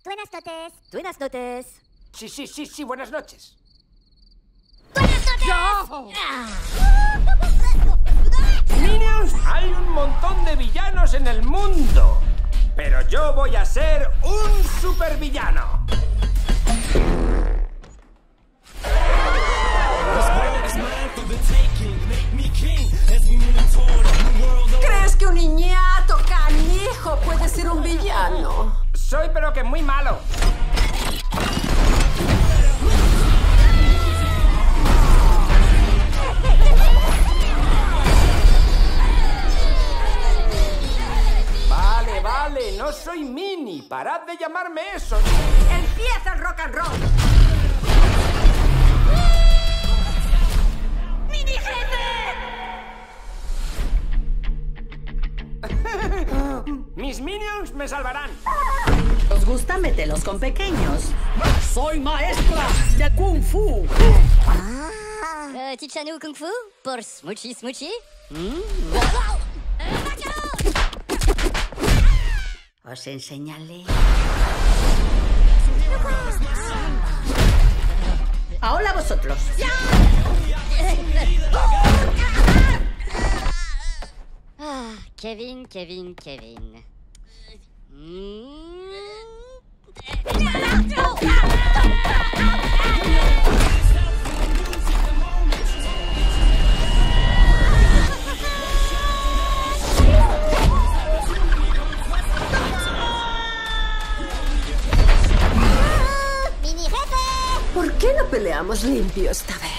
Buenas noches. Buenas noches. Sí, buenas noches. ¡Buenas noches! ¡No! Minions, hay un montón de villanos en el mundo. Pero yo voy a ser un supervillano. ¿Crees que un niñato canijo puede ser un villano? Soy pero que muy malo. Vale, no soy Mini. Parad de llamarme eso. ¡Empieza el rock and roll! ¡Mini jefe! Mis Minions me salvarán. ¿Os gusta meterlos con pequeños? ¡Soy maestra de Kung Fu! Chichanu Kung Fu por Smoochy Smoochy. Os enseñaré. Ahora vosotros. Kevin. ¡Mini jefe! ¿Por qué no peleamos limpio esta vez?